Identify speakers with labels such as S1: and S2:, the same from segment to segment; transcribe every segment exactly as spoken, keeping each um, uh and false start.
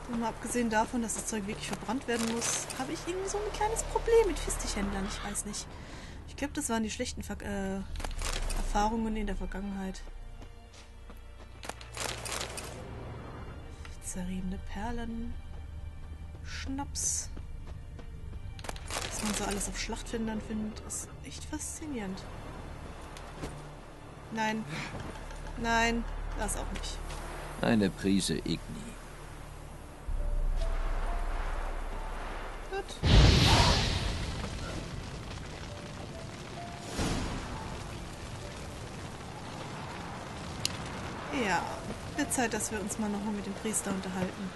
S1: Und mal abgesehen davon, dass das Zeug wirklich verbrannt werden muss, habe ich irgendwie so ein kleines Problem mit Fistighändlern. Ich weiß nicht. Ich glaube, das waren die schlechten Ver äh, Erfahrungen in der Vergangenheit. Zerriebene Perlen. Schnaps. Was man so alles auf Schlachtfeldern findet, ist echt faszinierend. Nein. Nein, das auch nicht.
S2: Eine Prise Igni.
S1: Gut. Ja, wird Zeit, dass wir uns mal nochmal mit dem Priester unterhalten.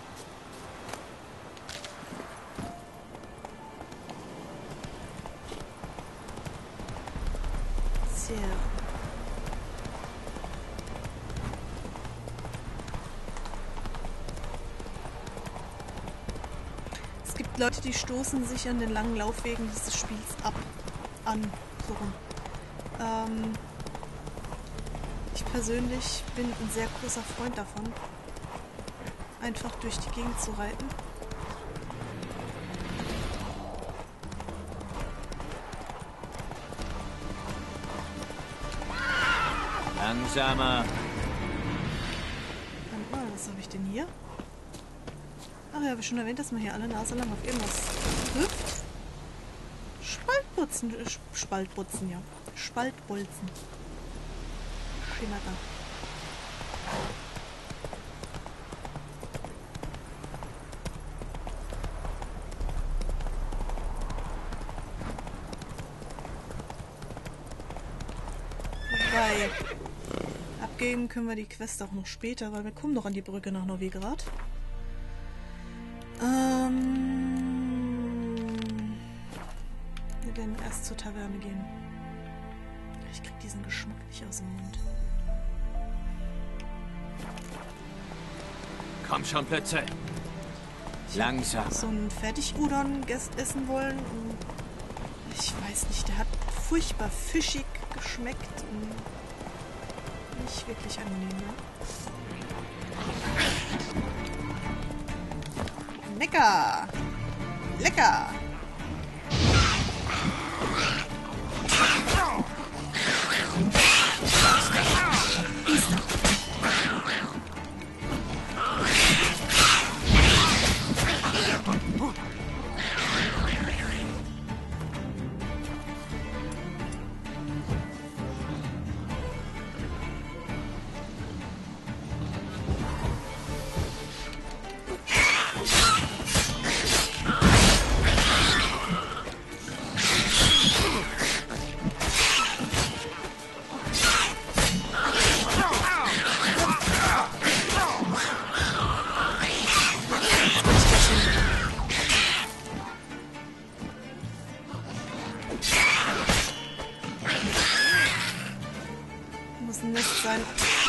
S1: Tja. Es gibt Leute, die stoßen sich an den langen Laufwegen dieses Spiels ab. An. So rum. Ähm... Ich persönlich bin ein sehr großer Freund davon, einfach durch die Gegend zu reiten.
S2: Langsamer.
S1: Warte mal, was habe ich denn hier? Ach ja, habe ich schon erwähnt, dass man hier alle Nase lang auf irgendwas hüpft. Spaltputzen, äh, Spaltputzen, ja. Spaltbolzen. Knacker. Wobei, abgeben können wir die Quest auch noch später, weil wir kommen noch an die Brücke nach Novigrad. Ähm, wir werden erst zur Taverne gehen. Ich krieg diesen Geschmack nicht aus dem Mund.
S2: Komm schon, Plötze. Langsam.
S1: So einen Fertig-Udon essen wollen. Und ich weiß nicht, der hat furchtbar fischig geschmeckt und nicht wirklich angenehm. Ne? Lecker! Lecker! Muss ein Nest sein.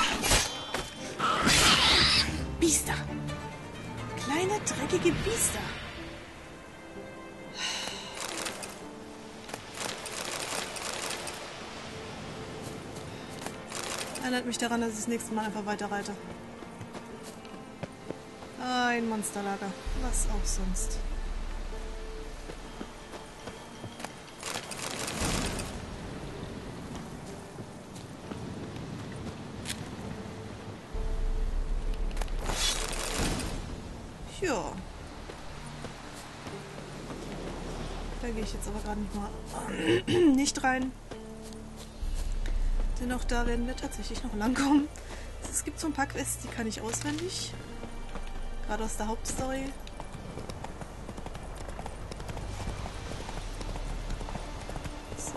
S1: Biester. Kleine, dreckige Biester. Erinnert mich daran, dass ich das nächste Mal einfach weiterreite. Ein Monsterlager. Was auch sonst. Ja. Da gehe ich jetzt aber gerade nicht mal nicht rein. Denn auch da werden wir tatsächlich noch lang kommen. Es gibt so ein paar Quests, die kann ich auswendig. Gerade aus der Hauptstory. So.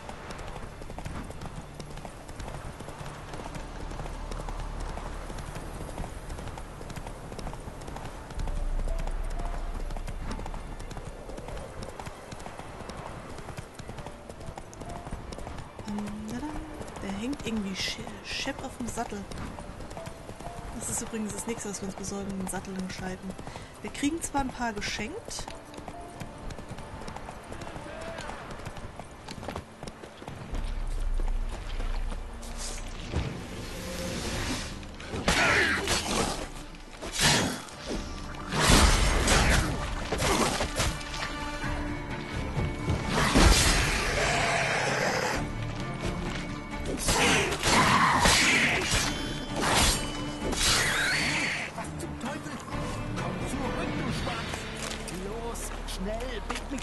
S1: Der hängt irgendwie schepp auf dem Sattel. Das ist übrigens das nächste, was wir uns besorgen, den Sattel und Scheiten. Wir kriegen zwar ein paar geschenkt.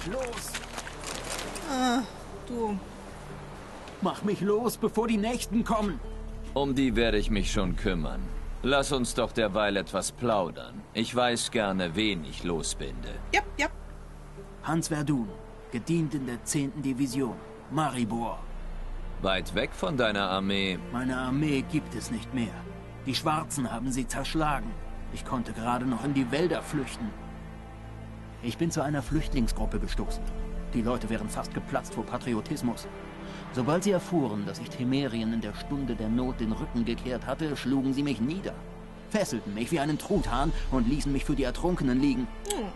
S3: mich los!
S1: Ah, du.
S3: Mach mich los, bevor die Nächten kommen!
S2: Um die werde ich mich schon kümmern. Lass uns doch derweil etwas plaudern. Ich weiß gerne, wen ich losbinde.
S1: Ja, ja.
S3: Hans Verdun, gedient in der zehnten Division, Maribor.
S2: Weit weg von deiner Armee.
S3: Meine Armee gibt es nicht mehr. Die Schwarzen haben sie zerschlagen. Ich konnte gerade noch in die Wälder flüchten. Ich bin zu einer Flüchtlingsgruppe gestoßen. Die Leute wären fast geplatzt vor Patriotismus. Sobald sie erfuhren, dass ich Temerien in der Stunde der Not den Rücken gekehrt hatte, schlugen sie mich nieder. Fesselten mich wie einen Truthahn und ließen mich für die Ertrunkenen liegen.
S1: Hm.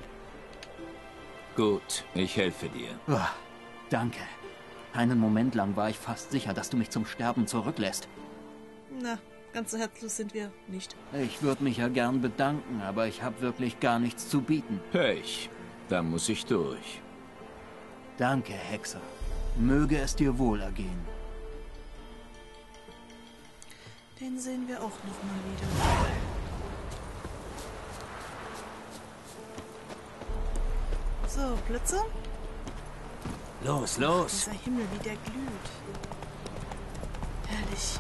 S2: Gut, ich helfe dir.
S3: Oh, danke. Einen Moment lang war ich fast sicher, dass du mich zum Sterben zurücklässt.
S1: Na, ganz so herzlos sind wir nicht.
S3: Ich würde mich ja gern bedanken, aber ich habe wirklich gar nichts zu bieten.
S2: Pech. Da muss ich durch.
S3: Danke, Hexer. Möge es dir wohl ergehen.
S1: Den sehen wir auch noch mal wieder. So, Blitze.
S2: Los, los!
S1: Dieser Himmel, wie der glüht. Herrlich.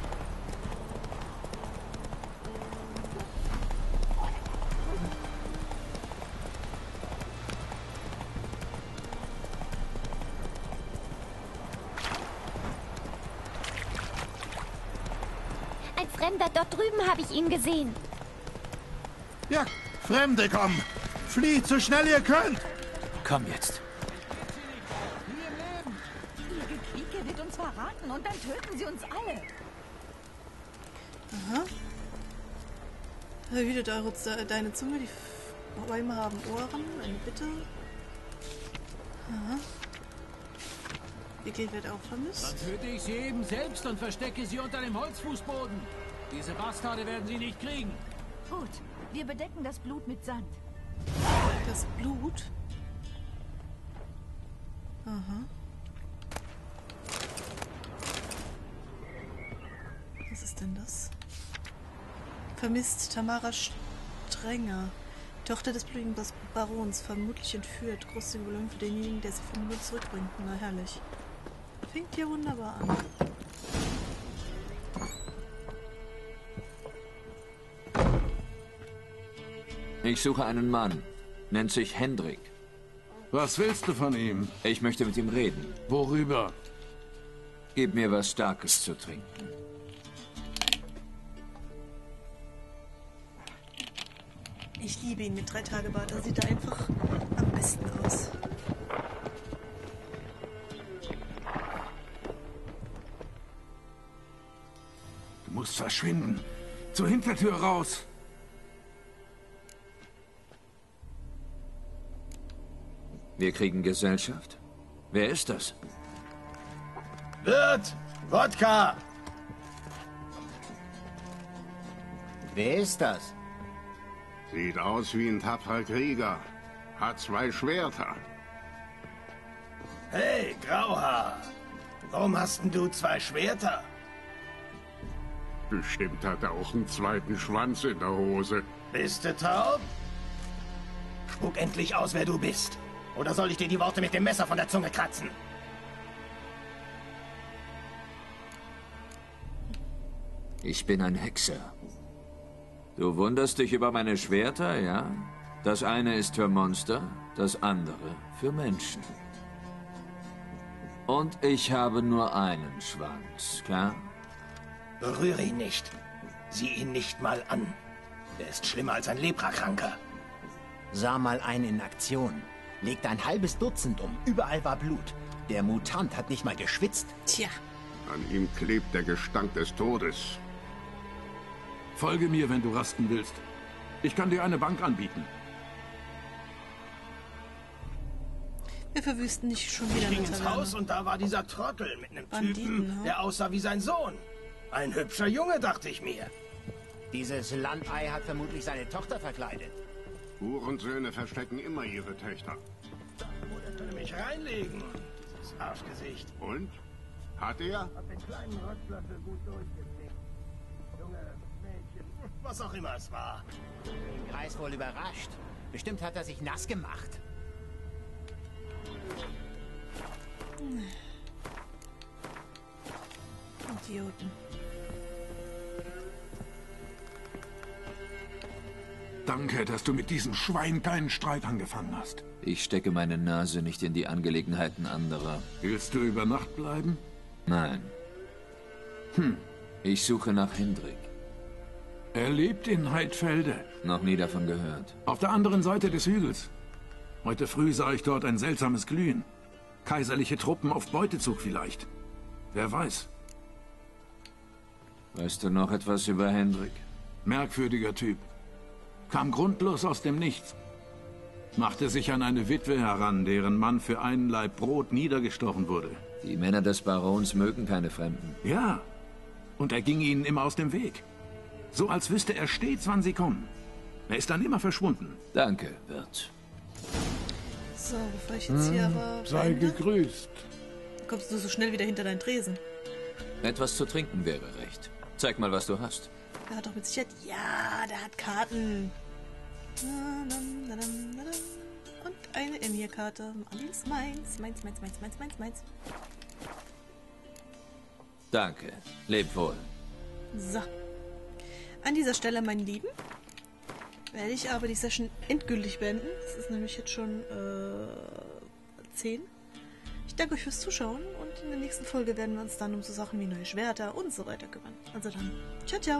S4: Ein Fremder, dort drüben habe ich ihn gesehen.
S5: Ja, Fremde kommen! Flieht so schnell ihr könnt!
S2: Komm jetzt.
S6: Ihr Gequieke wird uns verraten und dann töten sie uns alle.
S1: Aha. Hütet eure, deine Zunge, die Bäume haben Ohren. Eine Bitte. Aha. Igel wird auch vermisst.
S7: Dann töte ich sie eben selbst und verstecke sie unter dem Holzfußboden. Diese Bastarde werden sie nicht kriegen.
S6: Gut, wir bedecken das Blut mit Sand.
S1: Das Blut? Aha. Was ist denn das? Vermisst Tamara Strenger, Tochter des blutigen Barons, vermutlich entführt. Großzügige Belohnung für denjenigen, der sie für nur zurückbringt. Na herrlich. Fängt ja wunderbar an.
S2: Ich suche einen Mann. Nennt sich Hendrik.
S5: Was willst du von ihm?
S2: Ich möchte mit ihm reden.
S5: Worüber?
S2: Gib mir was Starkes zu trinken.
S1: Ich liebe ihn mit drei Tage Bart. Da sieht er einfach am besten aus.
S5: Du musst verschwinden. Zur Hintertür raus.
S2: Wir kriegen Gesellschaft. Wer ist das?
S8: Wirt! Wodka! Wer ist das?
S9: Sieht aus wie ein tapferer Krieger. Hat zwei Schwerter.
S8: Hey, Grauhaar! Warum hast denn du zwei Schwerter?
S9: Bestimmt hat er auch einen zweiten Schwanz in der Hose.
S8: Bist du taub? Spuck endlich aus, wer du bist. Oder soll ich dir die Worte mit dem Messer von der Zunge kratzen?
S2: Ich bin ein Hexer. Du wunderst dich über meine Schwerter, ja? Das eine ist für Monster, das andere für Menschen. Und ich habe nur einen Schwanz, klar?
S8: Berühre ihn nicht. Sieh ihn nicht mal an. Er ist schlimmer als ein Leprakranker.
S10: Sah mal einen in Aktion. Legte ein halbes Dutzend um. Überall war Blut. Der Mutant hat nicht mal geschwitzt.
S1: Tja.
S9: An ihm klebt der Gestank des Todes.
S5: Folge mir, wenn du rasten willst. Ich kann dir eine Bank anbieten.
S1: Wir verwüsten nicht schon wieder
S8: Ich ging
S1: eine
S8: ins
S1: Taverne.
S8: Haus und da war dieser Trottel mit einem
S1: Banditen,
S8: Typen,
S1: ne?
S8: der aussah wie sein Sohn. Ein hübscher Junge, dachte ich mir.
S10: Dieses Landei hat vermutlich seine Tochter verkleidet.
S9: Hurensöhne verstecken immer ihre Töchter.
S8: Deine Mutter könnte mich reinlegen. Dieses Arschgesicht.
S9: Und? Hat er?
S8: Hat den kleinen Rottlöffel gut durchgekriegt. Junge, Mädchen, was auch immer es war.
S10: Den Kreis wohl überrascht. Bestimmt hat er sich nass gemacht.
S1: Idioten.
S5: Danke, dass du mit diesem Schwein keinen Streit angefangen hast.
S2: Ich stecke meine Nase nicht in die Angelegenheiten anderer.
S5: Willst du über Nacht bleiben?
S2: Nein.
S5: Hm.
S2: Ich suche nach Hendrik.
S5: Er lebt in Heidfelde.
S2: Noch nie davon gehört.
S5: Auf der anderen Seite des Hügels. Heute früh sah ich dort ein seltsames Glühen. Kaiserliche Truppen auf Beutezug vielleicht. Wer weiß.
S2: Weißt du noch etwas über Hendrik?
S5: Merkwürdiger Typ. Kam grundlos aus dem Nichts. Machte sich an eine Witwe heran, deren Mann für einen Laib Brot niedergestochen wurde.
S2: Die Männer des Barons mögen keine Fremden.
S5: Ja. Und er ging ihnen immer aus dem Weg. So als wüsste er stets, wann sie kommen. Er ist dann immer verschwunden.
S2: Danke, Wirt.
S1: So, bevor ich jetzt hier aber...
S5: Sei gegrüßt.
S1: Kommst du so schnell wieder hinter deinen Tresen?
S2: Etwas zu trinken wäre recht. Zeig mal, was du hast.
S1: Der hat doch mit Sicherheit... Ja, der hat Karten. Und eine Emir-Karte. Alles meins. Meins, meins, meins, meins, meins, meins.
S2: Danke. Leb wohl.
S1: So. An dieser Stelle, meine Lieben, werde ich aber die Session endgültig beenden. Es ist nämlich jetzt schon äh, zehn. Ich danke euch fürs Zuschauen und in der nächsten Folge werden wir uns dann um so Sachen wie neue Schwerter und so weiter kümmern. Also dann, ciao, ciao.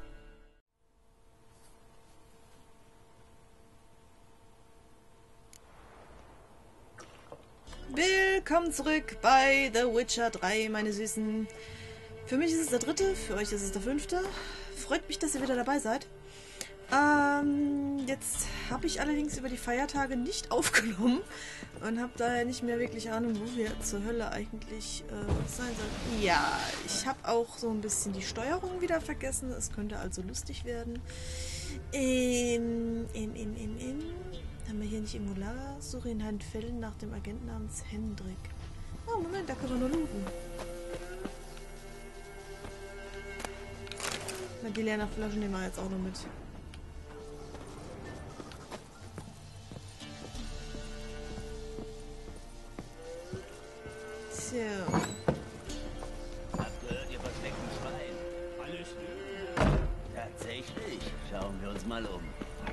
S1: Willkommen zurück bei The Witcher drei, meine Süßen. Für mich ist es der dritte, für euch ist es der fünfte. Freut mich, dass ihr wieder dabei seid. Ähm, jetzt habe ich allerdings über die Feiertage nicht aufgenommen und habe daher nicht mehr wirklich Ahnung, wo wir zur Hölle eigentlich äh, sein sollten. Ja, ich habe auch so ein bisschen die Steuerung wieder vergessen. Es könnte also lustig werden. In, in, in, in, in. Haben wir hier nicht irgendwo Lager? Suche in Heidfelden nach dem Agenten namens Hendrik. Oh, Moment, da können wir nur looten. Na, die leeren Flaschen nehmen wir jetzt auch noch mit. Tja.
S11: Habt gehört, ihr versteckten Schwein? Alles Lüge. Tatsächlich. Schauen wir uns mal um.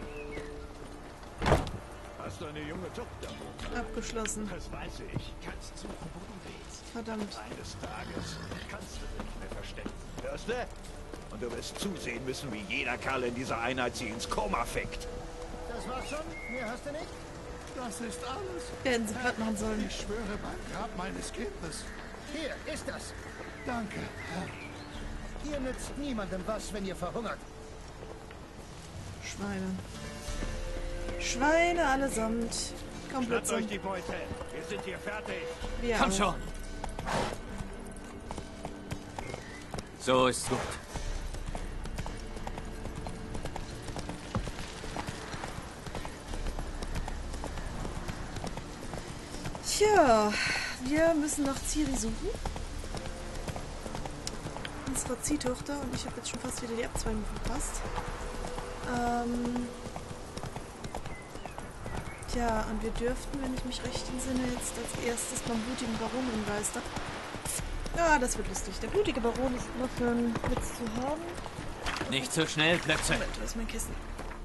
S12: Hast du eine junge Tochter?
S1: Abgeschlossen.
S12: Das weiß ich. Kannst suchen, wo du willst.
S1: Verdammt.
S12: Eines Tages kannst du nicht mehr verstecken. Hörst du? Und du wirst zusehen müssen, wie jeder Kerl in dieser Einheit sie ins Koma fickt.
S8: Das war's schon? Mehr hast du nicht?
S12: Das ist alles.
S1: Werden sie platt machen sollen.
S12: Ich schwöre beim Grab meines Kindes.
S8: Hier, ist das.
S12: Danke.
S8: Ihr nützt niemandem was, wenn ihr verhungert.
S1: Schweine. Schweine allesamt. Komplett
S12: Schnappt euch die Beute. Wir sind hier fertig.
S1: Wir
S2: Komm
S1: auch.
S2: schon. So ist gut.
S1: Tja, wir müssen nach Ciri suchen. Unsere Ziehtochter und ich habe jetzt schon fast wieder die Abzweigung verpasst. Ähm... Tja, und wir dürften, wenn ich mich recht entsinne, jetzt als erstes beim blutigen Baron umgeistern. Ja, das wird lustig. Der blutige Baron ist immer für einen Witz zu haben.
S2: Nicht so schnell, Plötze.
S1: Moment, wo ist mein Kissen?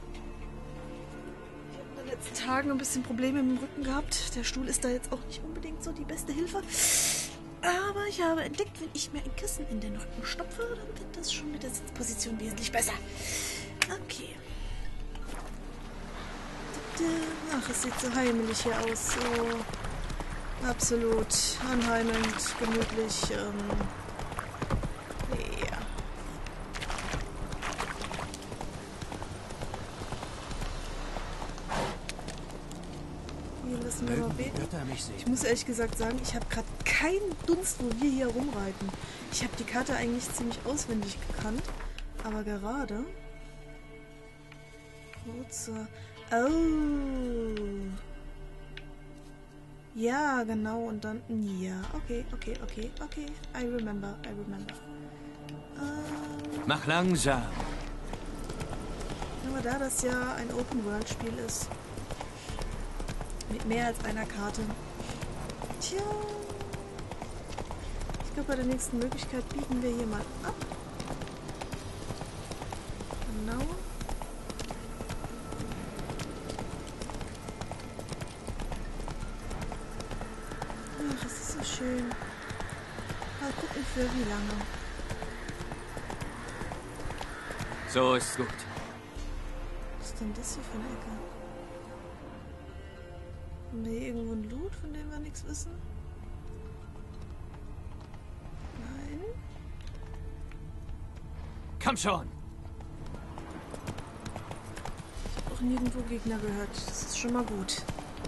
S1: Ich habe in den letzten Tagen ein bisschen Probleme im Rücken gehabt. Der Stuhl ist da jetzt auch nicht unbedingt so die beste Hilfe. Aber ich habe entdeckt, wenn ich mir ein Kissen in den Rücken stopfe, dann wird das schon mit der Sitzposition wesentlich besser. Okay. Ach, es sieht so heimelig hier aus. So absolut anheimend, gemütlich. Ähm, ja. Hier lassen wir mal beten. Ich muss ehrlich gesagt sagen, ich habe gerade keinen Dunst, wo wir hier rumreiten. Ich habe die Karte eigentlich ziemlich auswendig gekannt, aber gerade... Kurzer... Oh. Ja, genau, und dann... Ja, okay, okay, okay, okay. I remember, I remember. Ähm,
S2: Mach langsam.
S1: aber da das ja ein Open-World-Spiel ist, mit mehr als einer Karte, Tja. Ich glaube, bei der nächsten Möglichkeit biegen wir hier mal ab. Genau. Ach, das ist so schön. Mal gucken, für wie lange.
S2: So ist gut.
S1: Was ist denn das hier für eine Ecke? Haben wir hier irgendwo einen Loot, von dem wir nichts wissen? Nein.
S7: Komm schon!
S1: Ich habe auch nirgendwo Gegner gehört. Das ist schon mal gut.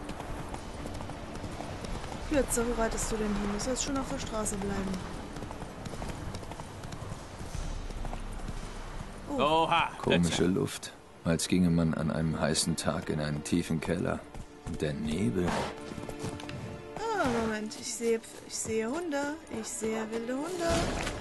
S1: Plötze, wo reitest du denn hin? Du sollst schon auf der Straße bleiben. Oh.
S7: Oha!
S13: Komische Luft. Als ginge man an einem heißen Tag in einen tiefen Keller. Und der Nebel.
S1: Ah, Moment. Ich sehe, ich sehe Hunde. Ich sehe wilde Hunde.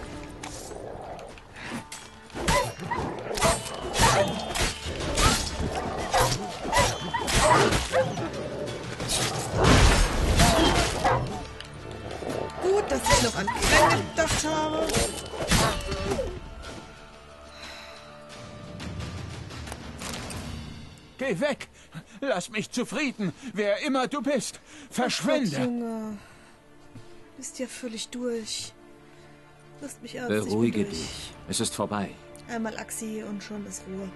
S1: Gut, dass ich noch an Klang gedacht habe.
S7: Geh weg! Lass mich zufrieden, wer immer du bist. Verschwinde!
S1: Oh Gott, Junge. Bist ja völlig durch. Lasst mich Arzt,
S2: Beruhige
S1: ich bin durch.
S2: dich. Es ist vorbei.
S1: Einmal Axi und schon ist Ruhe.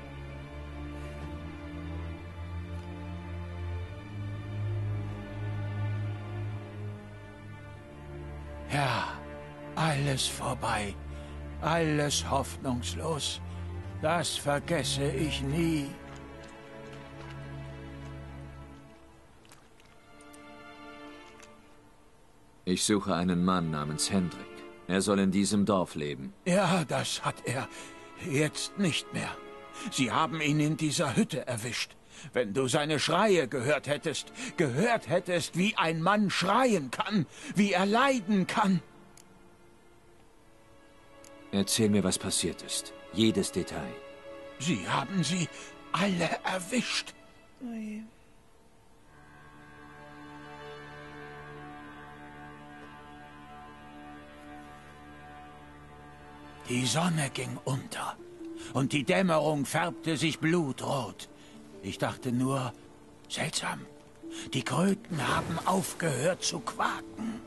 S7: Ja, alles vorbei. Alles hoffnungslos. Das vergesse ich nie.
S2: Ich suche einen Mann namens Hendrik. Er soll in diesem Dorf leben.
S7: Ja, das hat er. Jetzt nicht mehr. Sie haben ihn in dieser Hütte erwischt. Wenn du seine Schreie gehört hättest, gehört hättest, wie ein Mann schreien kann, wie er leiden kann.
S2: Erzähl mir, was passiert ist. Jedes Detail.
S7: Sie haben sie alle erwischt.
S1: Ui.
S7: Die Sonne ging unter und die Dämmerung färbte sich blutrot. Ich dachte nur, seltsam, die Kröten haben aufgehört zu quaken.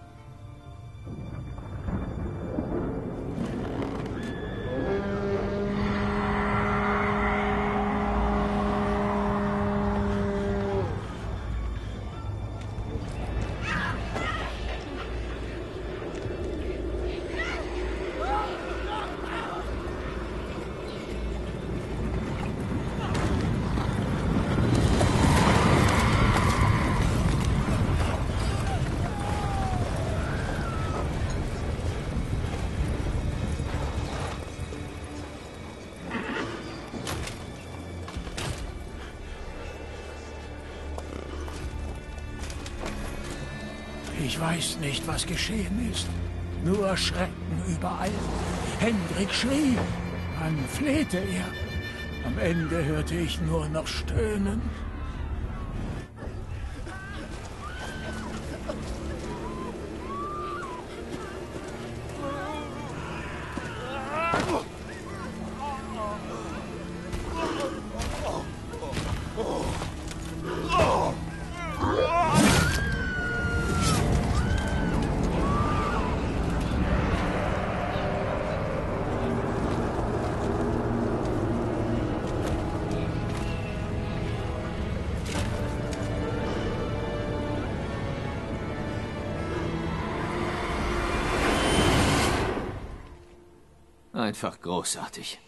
S7: Ich weiß nicht, was geschehen ist. Nur Schrecken überall. Hendrik schrie. Dann flehte er. Am Ende hörte ich nur noch Stöhnen.
S2: Einfach großartig.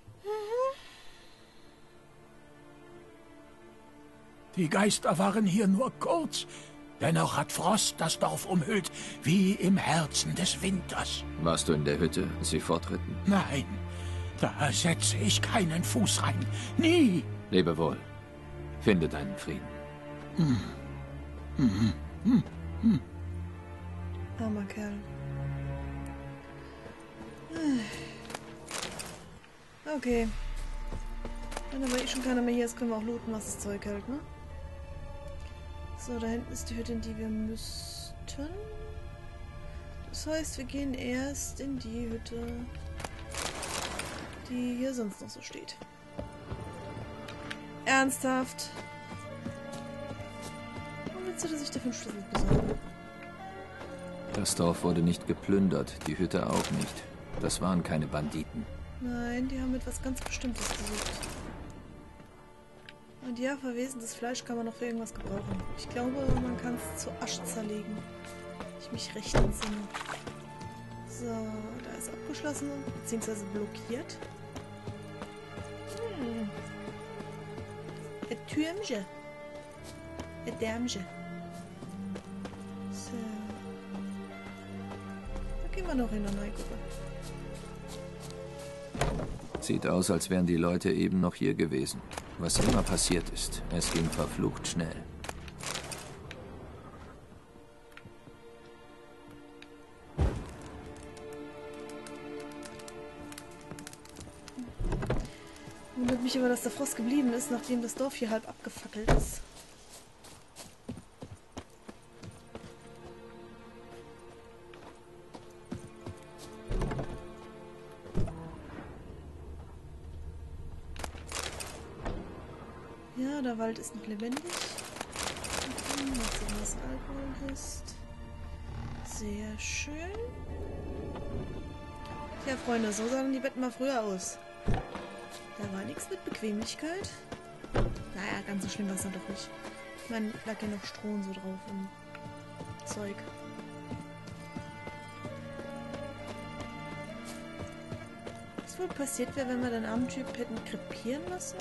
S7: Die Geister waren hier nur kurz. Dennoch hat Frost das Dorf umhüllt, wie im Herzen des Winters.
S2: Warst du in der Hütte, als sie fortritten?
S7: Nein, da setze ich keinen Fuß rein. Nie.
S2: Lebe wohl. Finde deinen Frieden.
S7: Hm. Hm. Hm. Hm.
S1: Armer Kerl. Okay. Wenn aber eh schon keiner mehr hier ist, können wir auch looten, was das Zeug hält, ne? So, da hinten ist die Hütte, in die wir müssten. Das heißt, wir gehen erst in die Hütte, die hier sonst noch so steht. Ernsthaft? Warum willst du, dass ich dafür einen Schlüssel besorge?
S13: Das Dorf wurde nicht geplündert, die Hütte auch nicht. Das waren keine Banditen.
S1: Nein, die haben etwas ganz Bestimmtes gesucht. Und ja, verwesendes Fleisch kann man noch für irgendwas gebrauchen. Ich glaube, man kann es zu Asche zerlegen. Wenn ich mich recht entsinne. So, da ist abgeschlossen, beziehungsweise blockiert. Hm. Ein Türmchen. Ein Därmchen. So. Da gehen wir noch in eine neue Gruppe.
S13: Sieht aus, als wären die Leute eben noch hier gewesen. Was immer passiert ist, es ging verflucht schnell.
S1: Wundert mich immer, dass der Frost geblieben ist, nachdem das Dorf hier halb abgefackelt ist. Ja, der Wald ist noch lebendig. Und mal sehen, was Alkohol ist. Sehr schön. Ja, Freunde, so sahen die Betten mal früher aus. Da war nichts mit Bequemlichkeit. Naja, ganz so schlimm war es dann doch nicht. Ich meine, lag ja noch Stroh und so drauf und Zeug. Was wohl passiert wäre, wenn wir den armen Typ hätten krepieren lassen?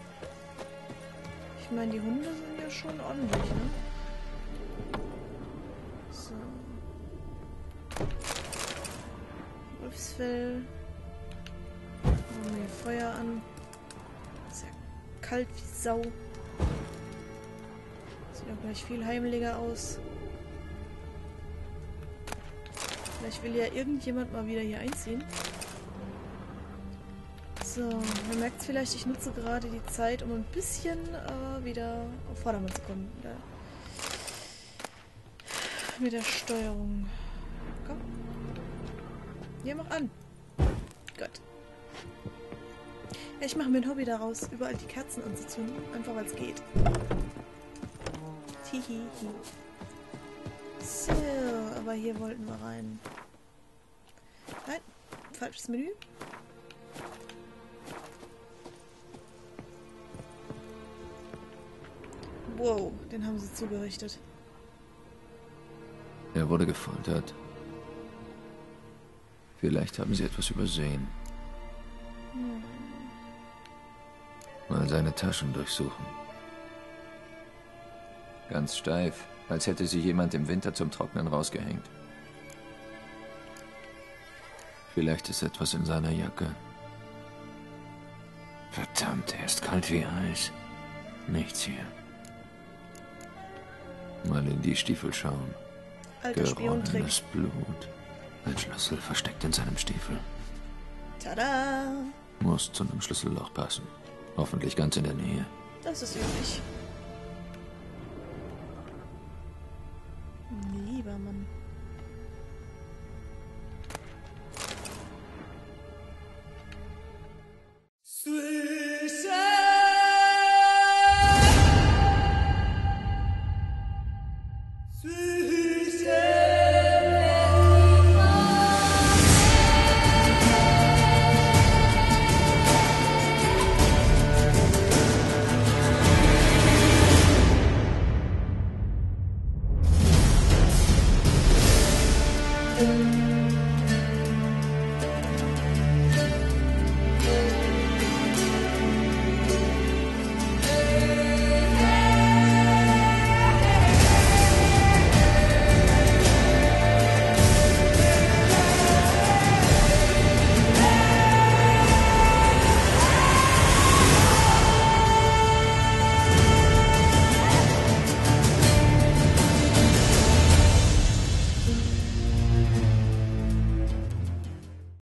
S1: Ich meine, die Hunde sind ja schon ordentlich, ne? So. Wolfsfell. Machen wir hier Feuer an. Ist ja kalt wie Sau. Sieht auch gleich viel heimeliger aus. Vielleicht will ja irgendjemand mal wieder hier einziehen. So, man merkt es vielleicht, ich nutze gerade die Zeit, um ein bisschen äh, wieder auf Vordermann zu kommen. Mit der, mit der Steuerung. Komm. Ja, mach an. Gut. Ja, ich mache mir ein Hobby daraus, überall die Kerzen anzuzünden, einfach weil es geht. Hihihi. So, aber hier wollten wir rein. Nein, falsches Menü. Wow, den haben sie zugerichtet.
S13: Er wurde gefoltert. Vielleicht haben sie etwas übersehen.
S1: Hm.
S13: Mal seine Taschen durchsuchen. Ganz steif, als hätte sie jemand im Winter zum Trocknen rausgehängt. Vielleicht ist etwas in seiner Jacke. Verdammt, er ist kalt wie Eis. Nichts hier. Mal in die Stiefel schauen.
S1: Alter Spiontrick.
S13: Geronnenes Blut. Ein Schlüssel versteckt in seinem Stiefel.
S1: Tada!
S13: Muss zu einem Schlüsselloch passen. Hoffentlich ganz in der Nähe.
S1: Das ist üblich. Lieber Mann.